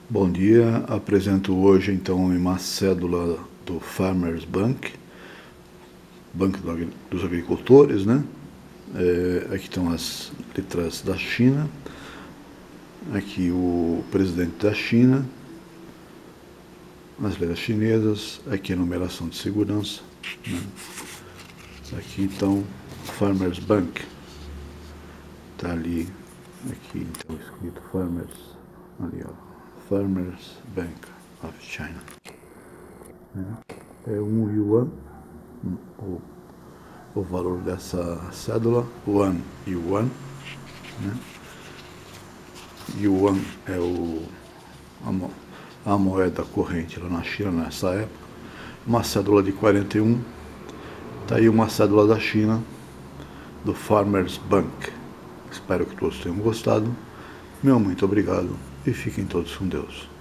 Bom dia, apresento hoje então uma cédula do Farmers Bank, Banco dos Agricultores, né? Aqui estão as letras da China, aqui o presidente da China, as letras chinesas, aqui a numeração de segurança, né? Aqui então Farmers Bank, está ali, aqui então escrito Farmers, ali ó. Farmers Bank of China. É 1 yuan, o valor dessa cédula, yuan, né? Yuan é a moeda corrente lá na China nessa época. Uma cédula de 41, está aí uma cédula da China, do Farmers Bank. Espero que todos tenham gostado. Meu muito obrigado e fiquem todos com Deus.